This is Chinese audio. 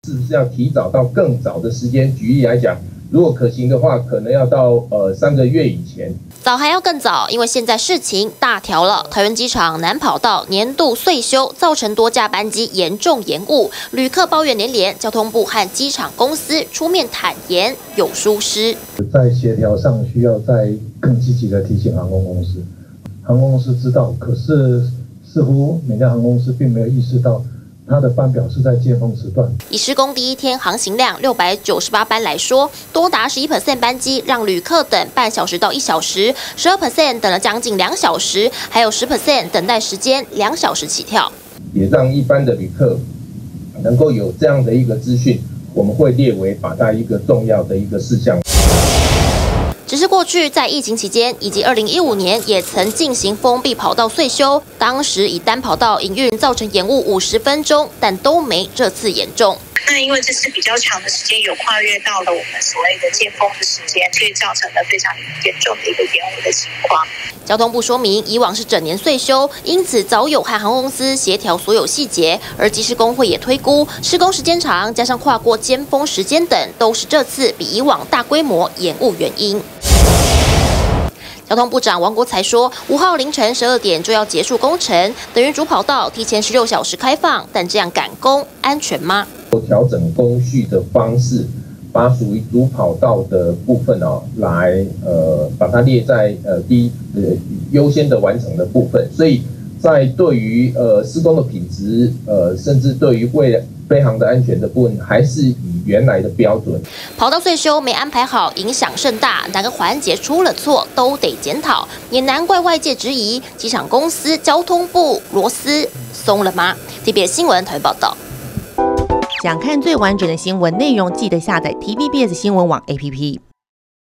是不是要提早到更早的时间？举例来讲，如果可行的话，可能要到3个月以前。 早还要更早，因为现在事情大条了。桃园机场南跑道年度岁修，造成多架班机严重延误，旅客抱怨连连。交通部和机场公司出面坦言有疏失， 在协调上需要再更积极的提醒航空公司。航空公司知道，可是似乎每家航空公司并没有意识到。它的班表是在尖峰时段。 以施工第一天航行量698班来说，多达11% 班机让旅客等半小时到1小时，12% 等了将近2小时，还有10% 等待时间2小时起跳。 也让一般的旅客能够有这样的一个资讯，我们会列为把它一个重要的一个事项。 只是过去在疫情期间以及2015年也曾进行封闭跑道岁修，当时以单跑道营运造成延误50分钟，但都没这次严重。 那因为这次比较长的时间，有跨越到了我们所谓的尖峰的时间，所以造成了非常严重的一个延误的情况。 交通部说明，以往是整年岁修，因此早有和航空公司协调所有细节，而机师工会也推估，施工时间长，加上跨过尖峰时间等，都是这次比以往大规模延误原因。交通部长王国材说，5号凌晨12点就要结束工程，等于主跑道提前16小时开放，但这样赶工安全吗？ 调整工序的方式，把属于主跑道的部分来把它列在优先的完成的部分，所以在对于施工的品质甚至对于未来飞航的安全的部分，还是以原来的标准。 跑道岁修没安排好，影响甚大，哪个环节出了错都得检讨，也难怪外界质疑机场公司、交通部螺丝松了吗 ？TBS 新闻台报道。 想看最完整的新闻内容，记得下载 TVBS 新闻网 APP。